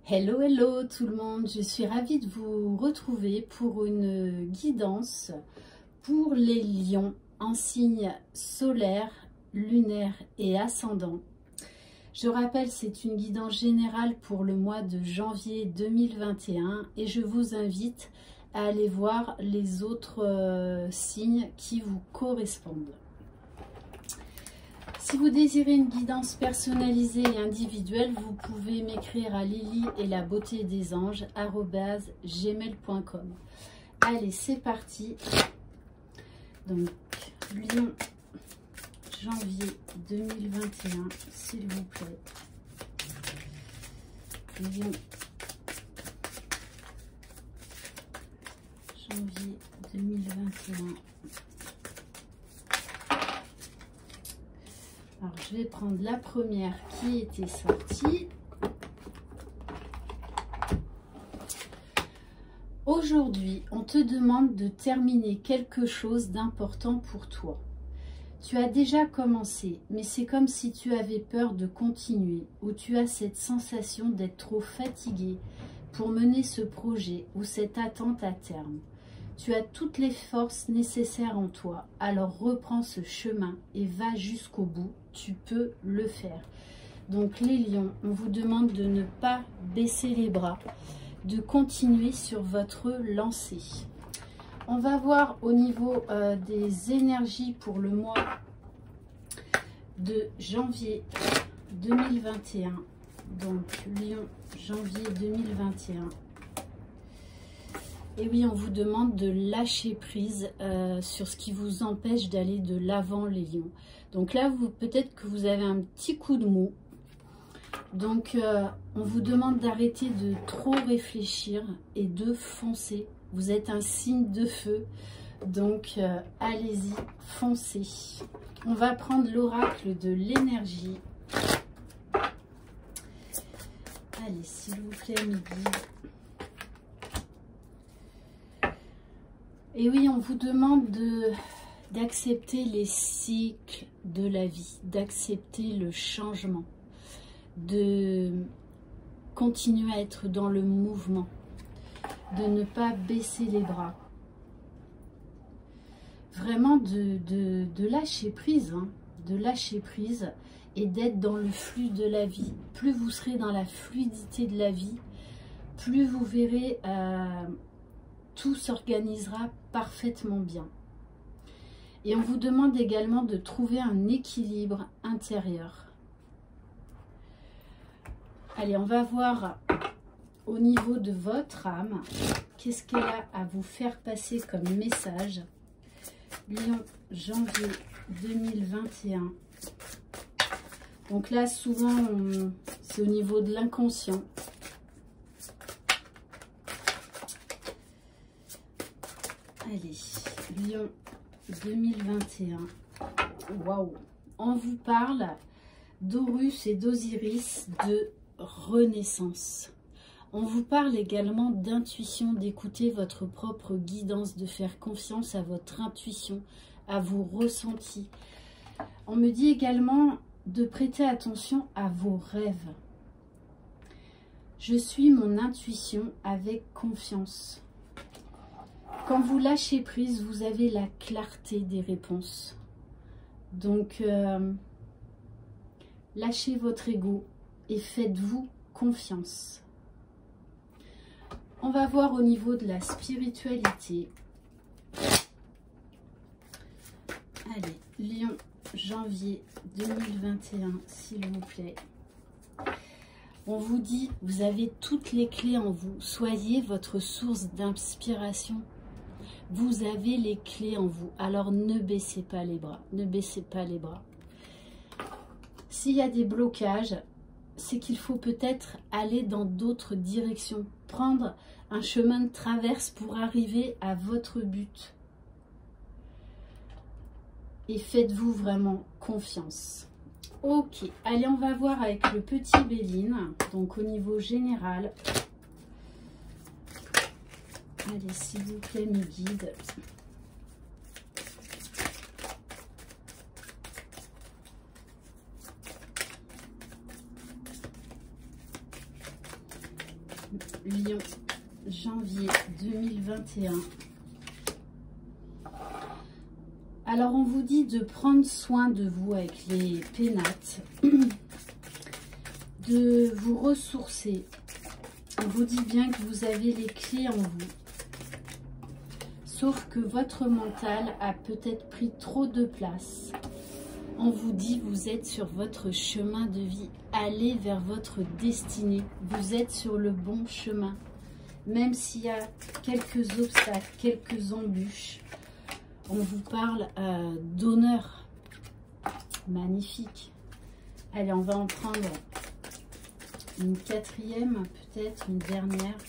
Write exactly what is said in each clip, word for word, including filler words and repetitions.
Hello, hello tout le monde, je suis ravie de vous retrouver pour une guidance pour les lions en signe solaire, lunaire et ascendant. Je rappelle, c'est une guidance générale pour le mois de janvier deux mille vingt et un et je vous invite à aller voir les autres euh, signes qui vous correspondent. Si vous désirez une guidance personnalisée et individuelle, vous pouvez m'écrire à lily et la beauté des anges arobase gmail point com. Allez, c'est parti. Donc, Lion, janvier deux mille vingt et un, s'il vous plaît. Lion, janvier deux mille vingt et un. Alors, je vais prendre la première qui était sortie. Aujourd'hui, on te demande de terminer quelque chose d'important pour toi. Tu as déjà commencé, mais c'est comme si tu avais peur de continuer, ou tu as cette sensation d'être trop fatigué pour mener ce projet ou cette attente à terme. Tu as toutes les forces nécessaires en toi, alors reprends ce chemin et va jusqu'au bout, tu peux le faire. Donc les lions, on vous demande de ne pas baisser les bras, de continuer sur votre lancée. On va voir au niveau euh, des énergies pour le mois de janvier deux mille vingt et un. Donc Lion, janvier deux mille vingt et un. Et oui, on vous demande de lâcher prise euh, sur ce qui vous empêche d'aller de l'avant, les lions. Donc là, vous peut-être que vous avez un petit coup de mou. Donc, euh, on vous demande d'arrêter de trop réfléchir et de foncer. Vous êtes un signe de feu. Donc, euh, allez-y, foncez. On va prendre l'oracle de l'énergie. Allez, s'il vous plaît, mes guides. Et oui, on vous demande de d'accepter les cycles de la vie, d'accepter le changement, de continuer à être dans le mouvement, de ne pas baisser les bras. Vraiment de, de, de lâcher prise, hein, de lâcher prise et d'être dans le flux de la vie. Plus vous serez dans la fluidité de la vie, plus vous verrez... Euh, tout s'organisera parfaitement bien. Et on vous demande également de trouver un équilibre intérieur. Allez, on va voir au niveau de votre âme, qu'est-ce qu'elle a à vous faire passer comme message. Lion, janvier deux mille vingt et un. Donc là, souvent, c'est au niveau de l'inconscient. Allez, Lion deux mille vingt et un. Waouh! On vous parle d'Horus et d'Osiris de renaissance. On vous parle également d'intuition, d'écouter votre propre guidance, de faire confiance à votre intuition, à vos ressentis. On me dit également de prêter attention à vos rêves. Je suis mon intuition avec confiance. Quand vous lâchez prise, vous avez la clarté des réponses. Donc, euh, lâchez votre ego et faites-vous confiance. On va voir au niveau de la spiritualité. Allez, Lion, janvier deux mille vingt et un, s'il vous plaît. On vous dit, vous avez toutes les clés en vous. Soyez votre source d'inspiration. Vous avez les clés en vous, alors ne baissez pas les bras, ne baissez pas les bras. S'il y a des blocages, c'est qu'il faut peut-être aller dans d'autres directions, prendre un chemin de traverse pour arriver à votre but. Et faites-vous vraiment confiance. Ok, allez, on va voir avec le petit Béline, donc au niveau général. Allez, s'il vous plaît, mes guides. Lion, janvier deux mille vingt et un. Alors, on vous dit de prendre soin de vous avec les pénates, de vous ressourcer. On vous dit bien que vous avez les clés en vous. Sauf que votre mental a peut-être pris trop de place. On vous dit vous êtes sur votre chemin de vie. Allez vers votre destinée. Vous êtes sur le bon chemin. Même s'il y a quelques obstacles, quelques embûches. On vous parle euh, d'honneur. Magnifique. Allez, on va en prendre une quatrième, peut-être une dernière.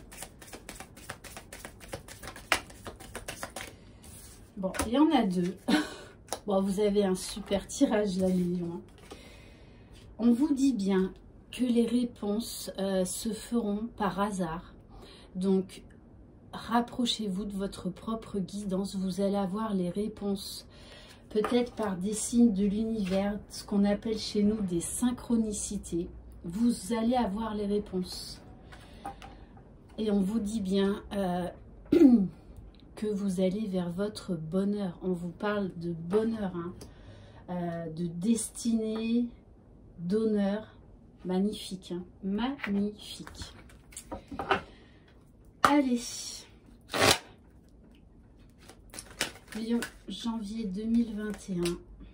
Bon, il y en a deux. Bon, vous avez un super tirage là, les lions. On vous dit bien que les réponses euh, se feront par hasard. Donc, rapprochez-vous de votre propre guidance. Vous allez avoir les réponses, peut-être par des signes de l'univers, ce qu'on appelle chez nous des synchronicités. Vous allez avoir les réponses. Et on vous dit bien euh, que vous allez vers votre bonheur. On vous parle de bonheur, hein, euh, de destinée, d'honneur. Magnifique, hein, magnifique. Allez. Lion, janvier deux mille vingt et un.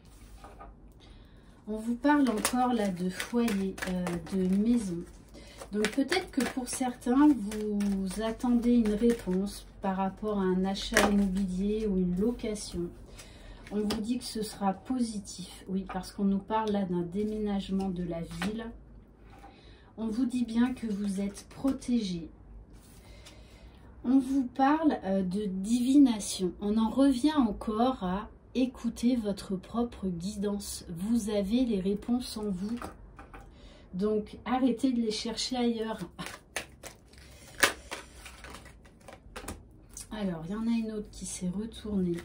On vous parle encore là de foyer, euh, de maison. Donc peut-être que pour certains, vous attendez une réponse par rapport à un achat immobilier ou une location. On vous dit que ce sera positif. Oui, parce qu'on nous parle là d'un déménagement de la ville. On vous dit bien que vous êtes protégé. On vous parle euh, de divination. On en revient encore à écouter votre propre guidance. Vous avez les réponses en vous. Donc, arrêtez de les chercher ailleurs. Alors, il y en a une autre qui s'est retournée.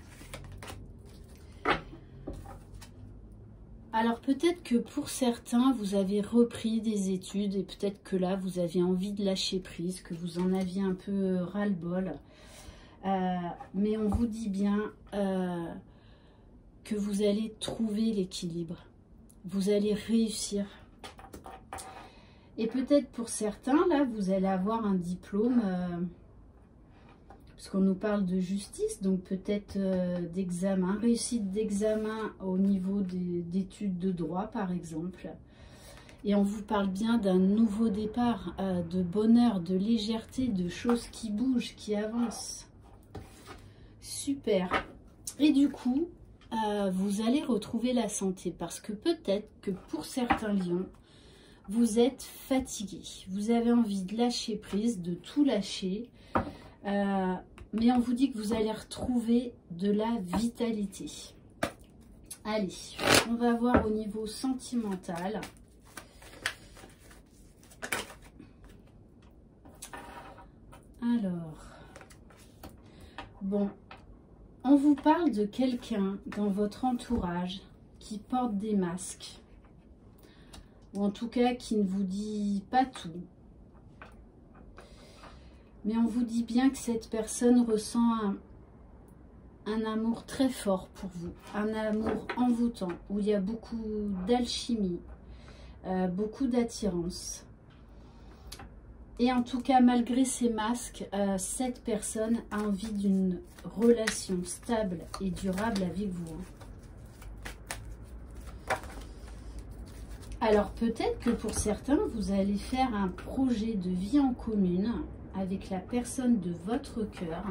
Alors, peut-être que pour certains, vous avez repris des études et peut-être que là, vous avez envie de lâcher prise, que vous en aviez un peu ras-le-bol. Euh, mais on vous dit bien euh, que vous allez trouver l'équilibre. Vous allez réussir. Et peut-être pour certains, là, vous allez avoir un diplôme, euh, parce qu'on nous parle de justice, donc peut-être euh, d'examen, réussite d'examen au niveau d'études de droit, par exemple. Et on vous parle bien d'un nouveau départ, euh, de bonheur, de légèreté, de choses qui bougent, qui avancent. Super. Et du coup, euh, vous allez retrouver la santé, parce que peut-être que pour certains lions, vous êtes fatigué, vous avez envie de lâcher prise, de tout lâcher, euh, mais on vous dit que vous allez retrouver de la vitalité. Allez, on va voir au niveau sentimental. Alors, bon, on vous parle de quelqu'un dans votre entourage qui porte des masques. Ou en tout cas qui ne vous dit pas tout. Mais on vous dit bien que cette personne ressent un, un amour très fort pour vous. Un amour envoûtant, où il y a beaucoup d'alchimie, euh, beaucoup d'attirance. Et en tout cas, malgré ces masques, euh, cette personne a envie d'une relation stable et durable avec vous. Alors peut-être que pour certains, vous allez faire un projet de vie en commune avec la personne de votre cœur.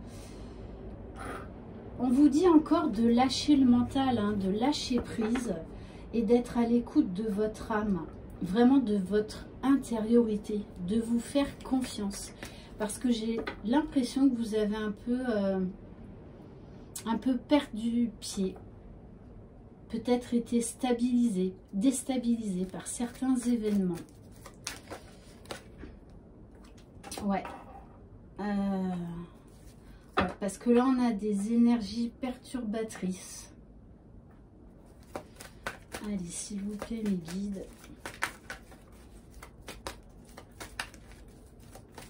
On vous dit encore de lâcher le mental, hein, de lâcher prise et d'être à l'écoute de votre âme, vraiment de votre intériorité, de vous faire confiance. Parce que j'ai l'impression que vous avez un peu, euh, un peu perdu pied. Peut-être été stabilisé, déstabilisé par certains événements. Ouais. Euh, ouais. Parce que là, on a des énergies perturbatrices. Allez, s'il vous plaît, mes guides.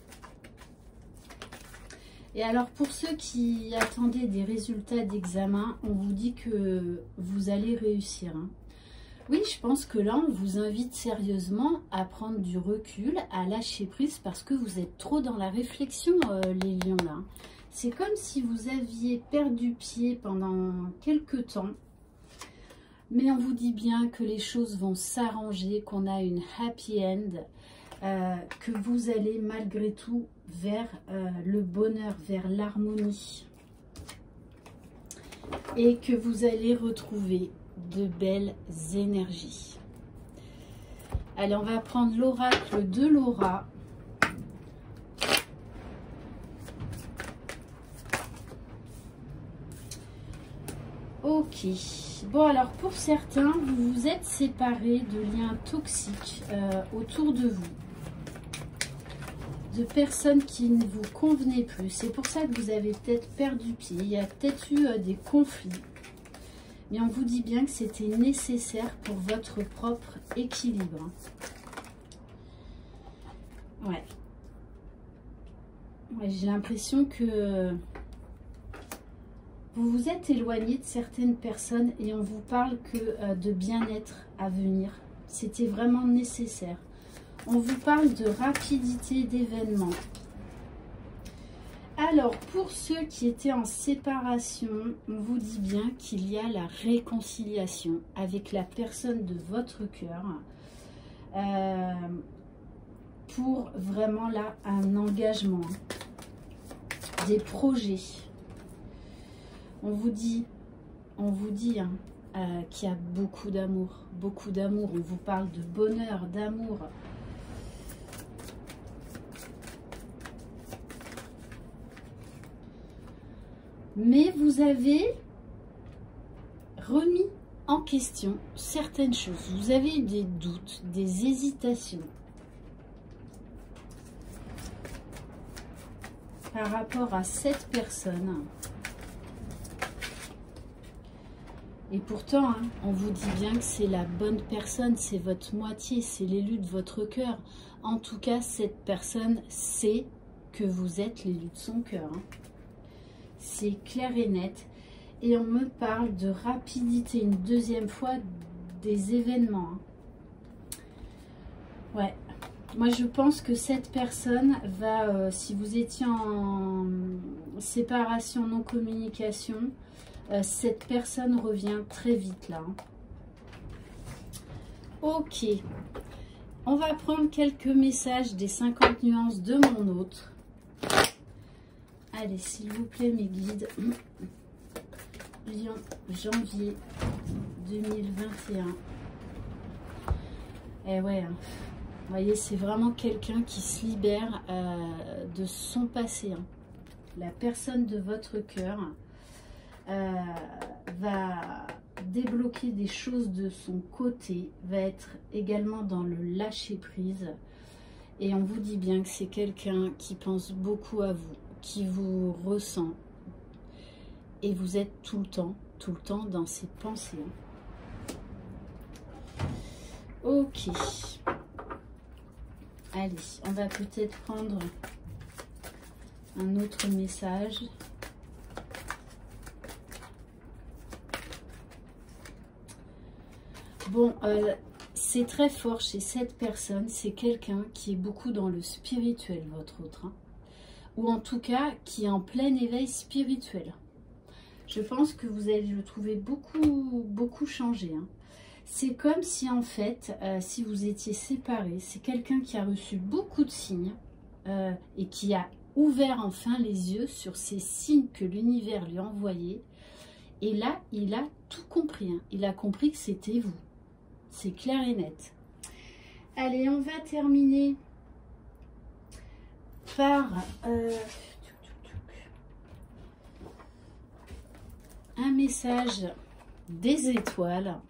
Et alors pour ceux qui attendaient des résultats d'examen, on vous dit que vous allez réussir. Hein. Oui, je pense que là, on vous invite sérieusement à prendre du recul, à lâcher prise parce que vous êtes trop dans la réflexion, euh, les lions là. C'est comme si vous aviez perdu pied pendant quelques temps. Mais on vous dit bien que les choses vont s'arranger, qu'on a une happy end, euh, que vous allez malgré tout vers euh, le bonheur, vers l'harmonie. Et que vous allez retrouver de belles énergies. Allez, on va prendre l'oracle de Laura. Ok. Bon, alors pour certains, vous vous êtes séparés de liens toxiques euh, autour de vous. De personnes qui ne vous convenaient plus. C'est pour ça que vous avez peut-être perdu pied. Il y a peut-être eu euh, des conflits. Mais on vous dit bien que c'était nécessaire pour votre propre équilibre. Ouais. Ouais, j'ai l'impression que vous vous êtes éloigné de certaines personnes et on vous parle que euh, de bien-être à venir. C'était vraiment nécessaire. On vous parle de rapidité d'événements. Alors, pour ceux qui étaient en séparation, on vous dit bien qu'il y a la réconciliation avec la personne de votre cœur euh, pour vraiment là un engagement, des projets. On vous dit, on vous dit hein, euh, qu'il y a beaucoup d'amour, beaucoup d'amour. On vous parle de bonheur, d'amour. Mais vous avez remis en question certaines choses. Vous avez eu des doutes, des hésitations par rapport à cette personne. Et pourtant, hein, on vous dit bien que c'est la bonne personne, c'est votre moitié, c'est l'élu de votre cœur. En tout cas, cette personne sait que vous êtes l'élu de son cœur. Hein. C'est clair et net. Et on me parle de rapidité une deuxième fois des événements. Hein. Ouais. Moi, je pense que cette personne va, euh, si vous étiez en séparation, non-communication, euh, cette personne revient très vite là. Hein. Ok. On va prendre quelques messages des cinquante nuances de mon autre. Allez, s'il vous plaît, mes guides. Lion, janvier deux mille vingt et un. Eh ouais, hein. Vous voyez, c'est vraiment quelqu'un qui se libère euh, de son passé. Hein. La personne de votre cœur euh, va débloquer des choses de son côté, va être également dans le lâcher-prise. Et on vous dit bien que c'est quelqu'un qui pense beaucoup à vous, qui vous ressent. Et vous êtes tout le temps, tout le temps dans ses pensées. Ok. Allez, on va peut-être prendre un autre message. Bon, euh, c'est très fort chez cette personne. C'est quelqu'un qui est beaucoup dans le spirituel, votre autre. Hein, ou en tout cas, qui est en plein éveil spirituel. Je pense que vous allez le trouver beaucoup, beaucoup changé. Hein. C'est comme si en fait, euh, si vous étiez séparés, c'est quelqu'un qui a reçu beaucoup de signes euh, et qui a ouvert enfin les yeux sur ces signes que l'univers lui envoyait. Et là, il a tout compris. Hein. Il a compris que c'était vous. C'est clair et net. Allez, on va terminer par euh, un message des étoiles.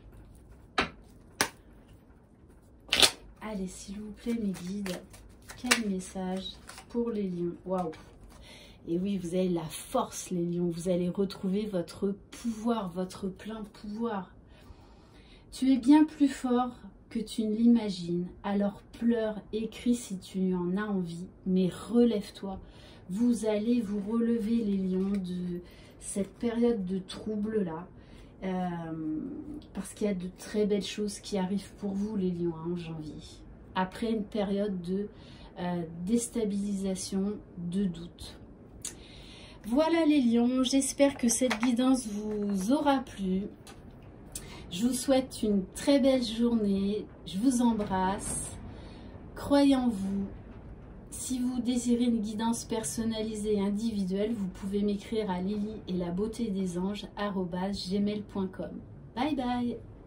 Allez, s'il vous plaît, mes guides, quel message pour les lions? Waouh! Et oui, vous avez la force, les lions. Vous allez retrouver votre pouvoir, votre plein pouvoir. Tu es bien plus fort que tu ne l'imagines. Alors pleure, écris si tu en as envie, mais relève-toi. Vous allez vous relever les lions de cette période de trouble-là. Euh, parce qu'il y a de très belles choses qui arrivent pour vous les lions hein, en janvier. Après une période de euh, déstabilisation, de doute. Voilà les lions, j'espère que cette guidance vous aura plu. Je vous souhaite une très belle journée, je vous embrasse, croyez en vous. Si vous désirez une guidance personnalisée et individuelle, vous pouvez m'écrire à lily et la beauté des anges arobase gmail point com. Bye bye.